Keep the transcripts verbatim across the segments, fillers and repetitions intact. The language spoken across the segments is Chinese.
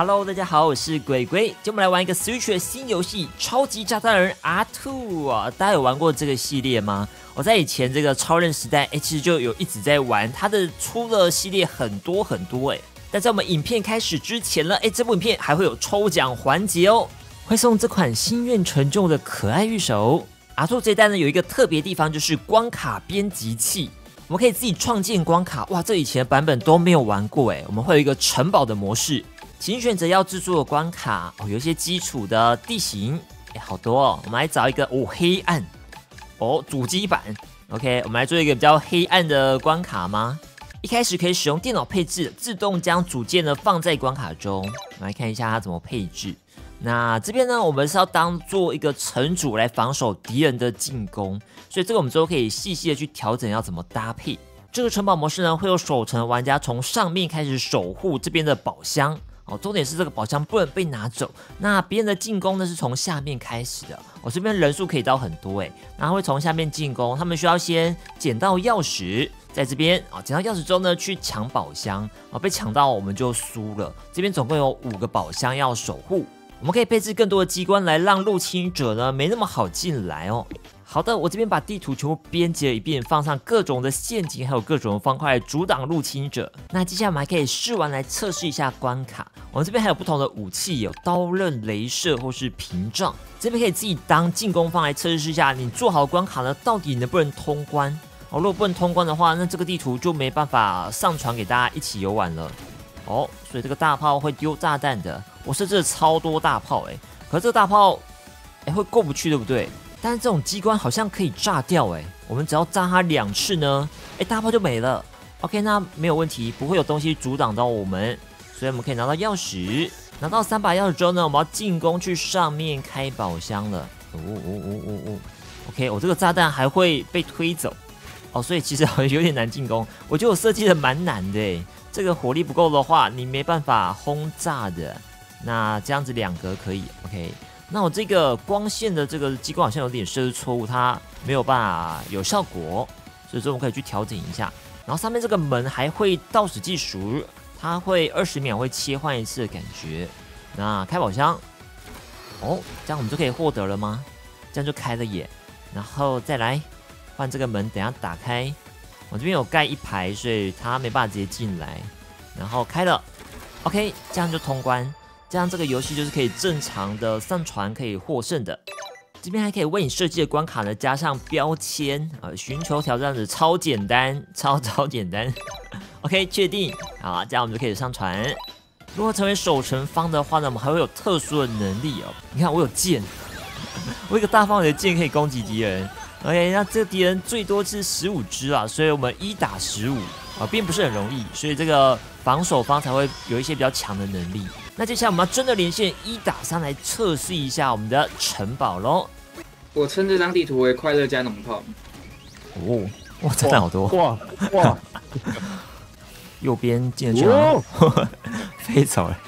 Hello， 大家好，我是鬼鬼。今天我们来玩一个 Switch 的新游戏《超级炸弹人 R 二》啊！大家有玩过这个系列吗？我在以前这个超任时代，哎，其实就有一直在玩，它的出的系列很多很多哎。但在我们影片开始之前呢，哎，这部影片还会有抽奖环节哦，会送这款心愿沉重的可爱御手。R 二这一代呢有一个特别地方，就是关卡编辑器。我们可以自己创建关卡，哇，这以前的版本都没有玩过哎。我们会有一个城堡的模式，请选择要制作的关卡哦，有一些基础的地形，哎，好多哦。我们来找一个哦，黑暗哦，主机版 ，OK， 我们来做一个比较黑暗的关卡吗？一开始可以使用电脑配置，自动将组件呢放在关卡中。我们来看一下它怎么配置。那这边呢，我们是要当做一个城主来防守敌人的进攻，所以这个我们之后可以细细的去调整要怎么搭配。这个城堡模式呢，会有守城玩家从上面开始守护这边的宝箱哦，重点是这个宝箱不能被拿走。那别人的进攻呢是从下面开始的，我、哦、这边人数可以到很多哎，然后会从下面进攻，他们需要先捡到钥匙。在这边啊，捡到钥匙之后呢，去抢宝箱啊，被抢到我们就输了。这边总共有五个宝箱要守护，我们可以配置更多的机关来让入侵者呢没那么好进来哦。好的，我这边把地图全部编辑了一遍，放上各种的陷阱，还有各种的方块来阻挡入侵者。那接下来我们还可以试玩来测试一下关卡。我们这边还有不同的武器，有刀刃、雷射或是屏障。这边可以自己当进攻方来测试一下，你做好关卡呢，到底能不能通关？哦，如果不能通关的话，那这个地图就没办法上传给大家一起游玩了。哦，所以这个大炮会丢炸弹的。我设置了超多大炮哎，可是这个大炮哎会过不去，对不对？但是这种机关好像可以炸掉哎，我们只要炸它两次呢，哎大炮就没了。OK， 那没有问题，不会有东西阻挡到我们，所以我们可以拿到钥匙。拿到三把钥匙之后呢，我们要进攻去上面开宝箱了。哦哦哦哦哦 ，OK， 我这个炸弹还会被推走。哦，所以其实好像有点难进攻，我觉得我设计的蛮难的诶，这个火力不够的话，你没办法轰炸的。那这样子两格可以 ，OK。那我这个光线的这个机关好像有点设置错误，它没有办法有效果，所以说我们可以去调整一下。然后上面这个门还会倒数计数，它会二十秒会切换一次的感觉。那开宝箱，哦，这样我们就可以获得了吗？这样就开了耶。然后再来。换这个门，等一下打开。我这边有盖一排，所以他没办法直接进来。然后开了 ，OK， 这样就通关。这样这个游戏就是可以正常的上传，可以获胜的。这边还可以为你设计的关卡呢加上标签啊，寻求挑战者超简单，超超简单。OK， 确定。好，这样我们就可以上传。如果成为守城方的话呢，我们还会有特殊的能力哦。你看我有剑，我有一个大范围的剑可以攻击敌人。OK， 那这个敌人最多是十五只啊，所以我们一打十五啊，并不是很容易，所以这个防守方才会有一些比较强的能力。那接下来我们要真的连线一打三来测试一下我们的城堡喽。 我称这张地图为快乐加农炮。 哦，哇，炸弹好多！ 哇哇！ 右边进得去吗？飞走了。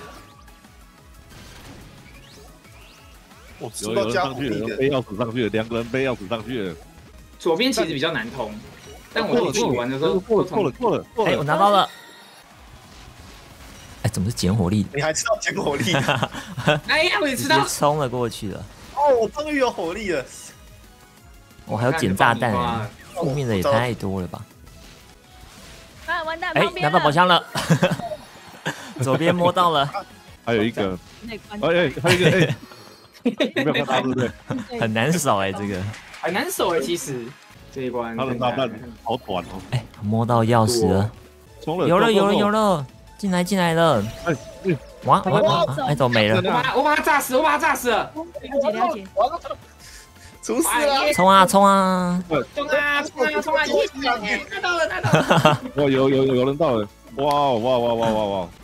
有有人上去了，背钥匙上去了，两个人背钥匙上去了。 左边其实比较难通，但我自己玩的时候过了过了过了过了。 哎，我拿到了。哎，怎么是减火力？ 你还知道减火力？ 哎呀，我也知道， 冲了过去了。 哦，我终于有火力了。 我还有捡炸弹，负面的也太多了吧？ 啊，完蛋！ 哎，拿到宝箱了，左边摸到了， 还有一个，哎哎，还有一个哎。有没有看到对不对？ 很难守哎、欸，这个很难守哎、欸，其实这一关他的炸弹好短哦。 哎、欸，摸到钥匙了，有了有了有了，进来进来了。哎，哇哇哇！哎，怎么没了？ 我把我把他炸死，我把他炸死了。 了解了解。 出事了！ 冲啊冲啊！ 冲啊冲啊冲啊！拿到了拿到了！ 哇，有有有人到了！哇哇哇哇哇哇！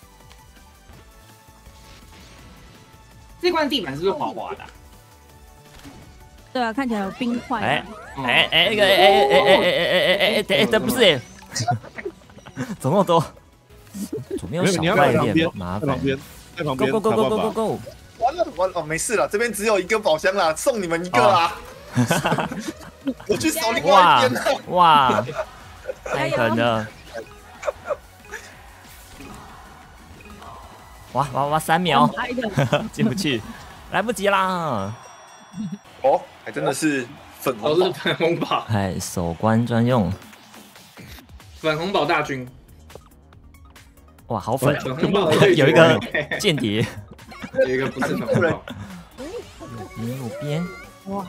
这块地板是不是滑滑的？ 对啊，看起来有冰块。 哎哎哎，那个哎哎哎哎哎哎哎哎哎，这不是哎，怎么那么多？左边有小怪一点麻烦。 在旁边 ，Go Go Go Go Go Go！ 完了完了，没事了，这边只有一个宝箱啦，送你们一个啦。我去守另外一边了。 哇，太狠了！ 哇哇哇，三秒拍的， 进不去，来不及啦！ 哦，还真的是粉红宝都是粉红宝， 哎，守关专用， 粉红宝大军， 哇，好粉！ 粉红宝有一个间谍， 有一个不是粉红宝， 边右边， 哇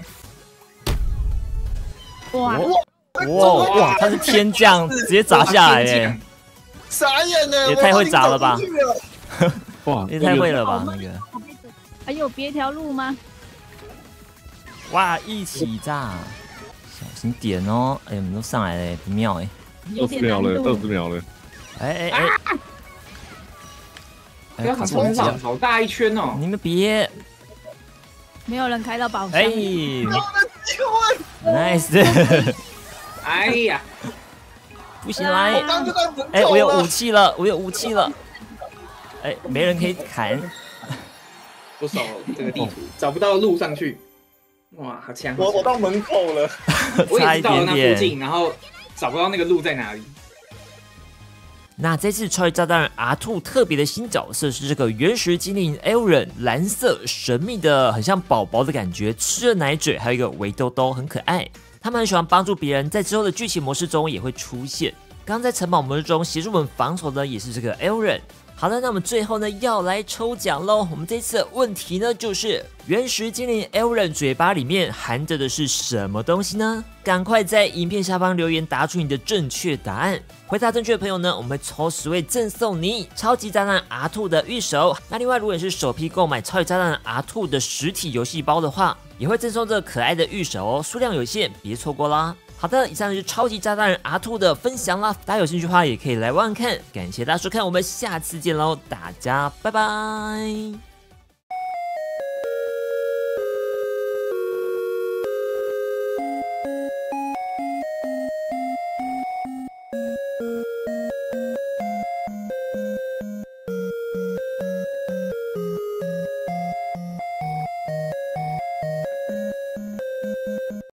哇哇哇，他是天降，直接砸下来耶！ 傻眼呢， 也太会砸了吧我都已经走不去了哇， 也太会了吧那个！ 还有别条路吗？ 哇，一起炸，小心点哦！哎，我们都上来了，不妙哎！ 二十秒了，二十秒了。 哎哎哎！ 不要哎， 冲上，好大一圈哦！ 你们别！ 没有人开到宝箱。 哎机会， ，nice！ 哎呀， 不行来我！刚就在门口了哎，我有武器了，我有武器了！哎，没人可以砍。 不熟这个地图，找不到路上去。哇，好强！ 我我到门口了， 我差一也是到了那附点点。 近，然后找不到那个路在哪里。 那这次超级炸弹人 R 二 特别的新角色是这个原始精灵 Aaron， 蓝色神秘的，很像宝宝的感觉，吃着奶嘴，还有一个围兜兜，很可爱。他们很喜欢帮助别人，在之后的剧情模式中也会出现。刚刚在城堡模式中协助我们防守的也是这个 Aaron。好的，那我们最后呢要来抽奖喽。我们这次的问题呢就是原始精灵 Aaron 嘴巴里面含着的是什么东西呢？赶快在影片下方留言答出你的正确答案。回答正确的朋友呢，我们会抽十位赠送你超级炸弹 R 二 的御守。那另外，如果你是首批购买超级炸弹 R 二 的实体游戏包的话，也会赠送这可爱的御守哦，数量有限，别错过啦。好的，以上就是超级炸弹人 R 二 的分享啦，大家有兴趣的话也可以来玩玩看。感谢大家收看，我们下次见喽，大家拜拜。